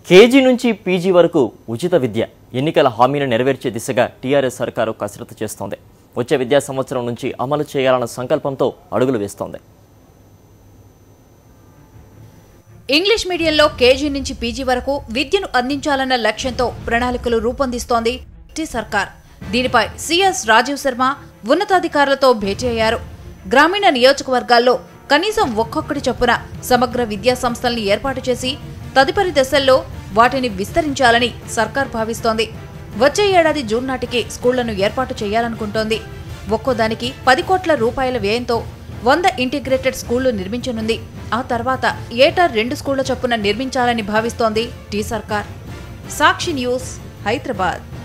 KG నుంచి PG వరకు ఉచిత విద్య ఎన్నికల హామీని నెరవేర్చే దిశగా టీఆర్ఎస్ సర్కారు కసరత్తు చేస్తోంది. వచ్చే విద్యా సంవత్సరం నుంచి అమలు చేయాలన్న సంకల్పంతో అడుగులు వేస్తోంది. ఇంగ్లీష్ మీడియంలో కేజీ నుంచి పీజీ వరకు విద్యను అందించాలన్న లక్ష్యంతో ప్రణాళికలు రూపొందిస్తోంది టీ సర్కార్. దీనిపై సీఎస్ రాజీవ్ శర్మ ఉన్నతాధికారులతో భేటీ అయ్యారు. గ్రామీణ నియోజకవర్గాల్లో కనీసం ఒక్కొక్కటి చొప్పున సమగ్ర విద్యా సంస్థల్ని ఏర్పాటు చేసి తదుపరి దశల్లో వాటిని విస్తరించాలని సర్కార్ భావిస్తోంది. వచ్చే ఏడాది జూన్ నాటికి స్కూళ్లను ఏర్పాటు చేయాలనుకుంటోంది. ఒక్కోదానికి 10 కోట్ల రూపాయల వ్యయంతో 100 ఇంటిగ్రేటెడ్ స్కూళ్లు నిర్మించనుంది. ఆ తర్వాత ఏటా 2 స్కూళ్ల చొప్పున నిర్మించాలని భావిస్తోంది టీ సర్కార్. సాక్షి న్యూస్, హైదరాబాద్.